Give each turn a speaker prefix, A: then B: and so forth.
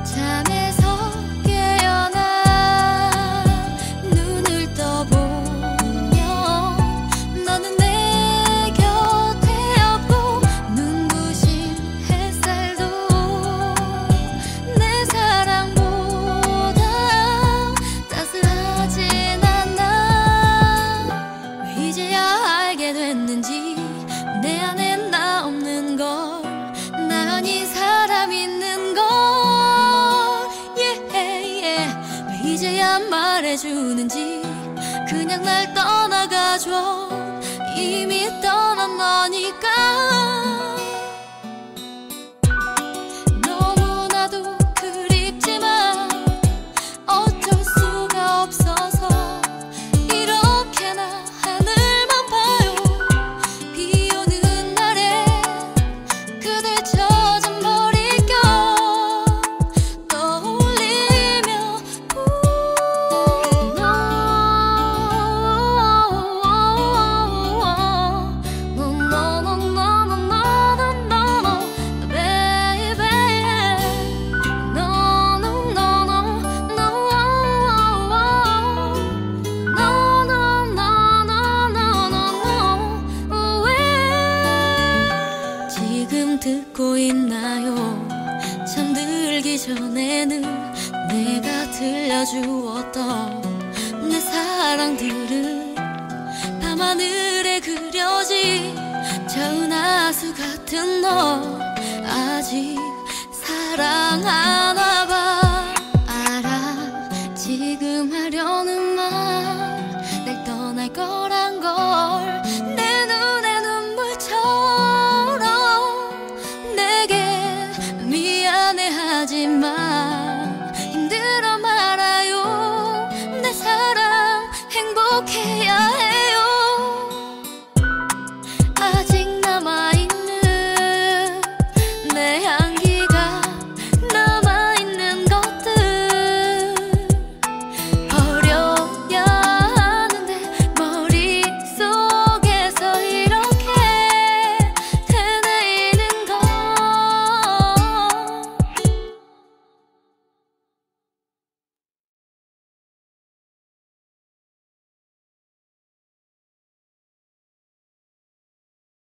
A: 잠에서 깨어나 눈을 떠보면 너는 내 곁에 없고 눈부신 햇살도 내 사랑보다 따스하진 않아. 왜 이제야 알게 됐는지 내 안에 나 없는 걸, 나 아닌 사람 있는 걸. 왜 이제야 말해주는지 그냥 날 떠나가줘. 이미 떠난 너니까. 너무나도 그립지만 어쩔 수가 없어서 이렇게나 하늘만 봐요. 비 오는 날에 그대 젖은 머릿결 떠올리며 지금 듣고 있나요? 잠들기 전에는 내가 들려주었던 내 사랑들은 밤하늘에 그려진 저 은하수 같은 너 아직 사랑하나 봐. 알아 지금 하려는 말 날 떠날 거란 걸. 내 눈에 눈물처럼 내게 미안해하지 마.